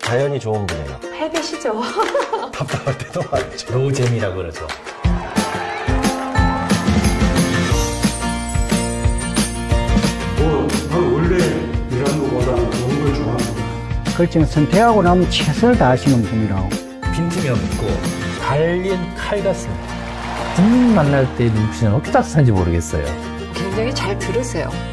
자연이 좋은 분이에요. 패배시죠. 답답할 때도 많죠. 노잼이라고 그러죠. 원래 이런 것보다는 좋은 걸 좋아합니다. 그렇지만 선택하고 나면 최선을 다하시는 분이라고. 빈틈이 없고 갈린 칼 같습니다. 국민 만날 때 눈빛은 어떻게 따뜻한지 모르겠어요. 굉장히 잘 들으세요.